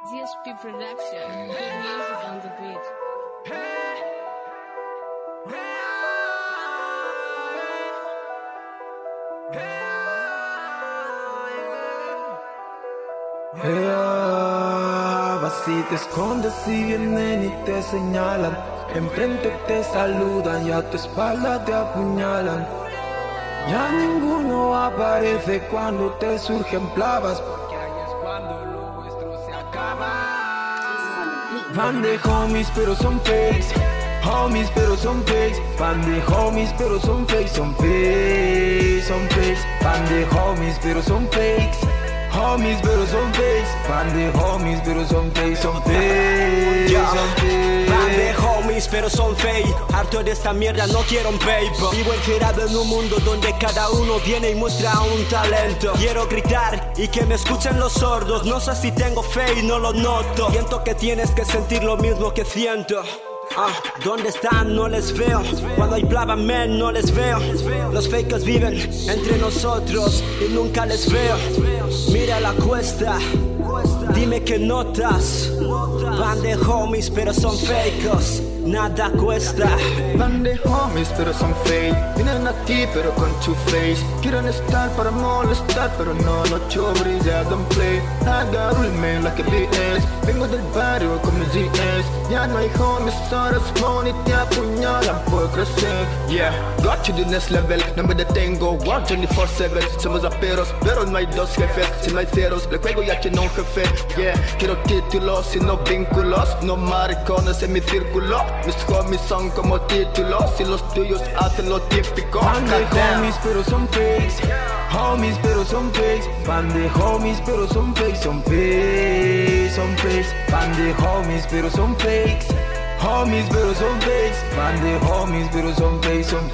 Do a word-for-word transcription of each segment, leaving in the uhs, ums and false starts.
D S P Production. Good music on the beat. Yeah, vas y te escondes y vienen y te señalan. Enfrente te saludan y a tu espalda te apuñalan. Ya ninguno aparece cuando te surgen plavas, porque ahí es cuando lo vuestro se acaba. Van de homies pero son fakes, homies pero son fakes. Van de homies pero son fakes, son fakes, son fakes. Van de homies pero son fakes, homies pero son fakes. Van de homies pero son fakes, son fakes, yeah. son fakes. Van de homies pero son fake. Harto de esta mierda, no quiero un paper. Vivo encerrado en un mundo donde cada uno viene y muestra un talento. Quiero gritar y que me escuchen los sordos. No sé si tengo fe y no lo noto. Siento que tienes que sentir lo mismo que siento. Ah, ¿dónde están? No les veo. Cuando hay plava, men, no les veo. Los fakers viven entre nosotros y nunca les veo. Mira la cuesta, dime qué notas. Van de homies pero son fakers, nada cuesta. Van de homies pero son fake. Vienen aquí pero con two face. Quieren estar para molestar pero no, no chobris, yeah, don't play. Agarro el mail like a B S. Vengo del barrio con mi G S. Ya no hay homies, ahora es money, te apuñalan por crecer. Yeah, got to the next level. No me detengo, one twenty-four seven. Somos raperos pero no hay dos jefes. Si no hay ceros, le juego ya que no un jefe. Yeah, quiero títulos y no vínculos. No maricones en mi círculo. Mis homies son como títulos y los tuyos hacen lo típico. Van de homies pero son fakes, homies pero son fakes. Van de homies pero son fakes, son fakes, son fakes. Van de homies pero son fakes, homies pero son fakes. Van de homies pero son fakes, son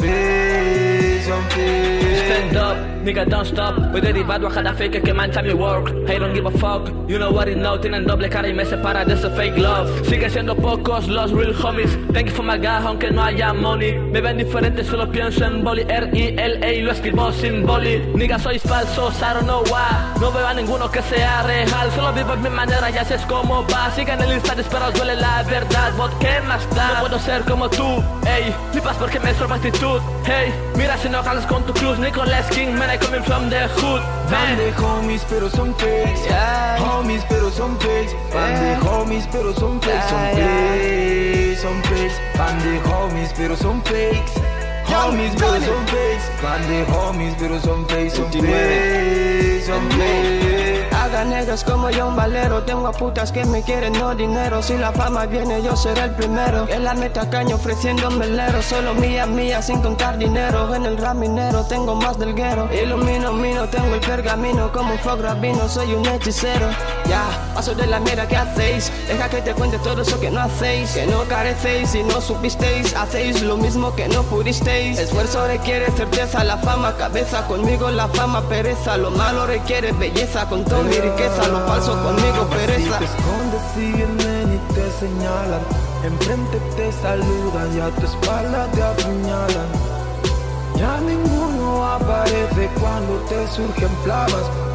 fakes, son fakes. Stand up, nigga don't stop. Voy derivado a cada fake que mancha mi work. I don't give a fuck, you know what it know. Tienen doble cara y me separa de ese fake love. Sigue siendo pocos los real homies. Thank you for my guy, aunque no haya money. Me ven diferente, solo pienso en boli. R I L A, lo escribo sin boli. Nigga sois falsos, I don't know why. No veo a ninguno que sea real. Solo vivo en mi manera y así es como va. Sigan el Insta, pero duele la verdad. But ¿qué más da? No puedo ser como tú, ey. Flipas porque me sorba actitud, hey. Mira si no jalas con tu cruz. Nicolas King, man, I coming from the hood. Van de homies pero son fakes, yeah. Homies pero son fakes. Van de homies pero son fakes, son fakes, son fakes. Van de homies pero son fakes, homies pero son fakes. Van de homies pero son fakes, son fakes, son fakes. Haga negros como yo un valero. Tengo a putas que me quieren, no dinero. Si la fama viene yo seré el primero. En la meta caño ofreciéndome el lero. Solo mía, mía sin contar dinero. En el rap minero tengo más del guero. Ilumino, mino, tengo el pergamino. Como un fuck rabino, soy un hechicero. Ya, paso de la mierda que hacéis. Deja que te cuente todo eso que no hacéis. Que no carecéis y no supisteis. Hacéis lo mismo que no pudisteis. Esfuerzo requiere certeza, la fama cabeza. Conmigo la fama pereza. Lo malo requiere belleza. Con todo mi riqueza, lo falso conmigo pereza. Si te escondes y vienen y te señalan. Enfrente te saludan y a tu espalda te apuñalan. Ya ninguno aparece cuando te surgen plavas.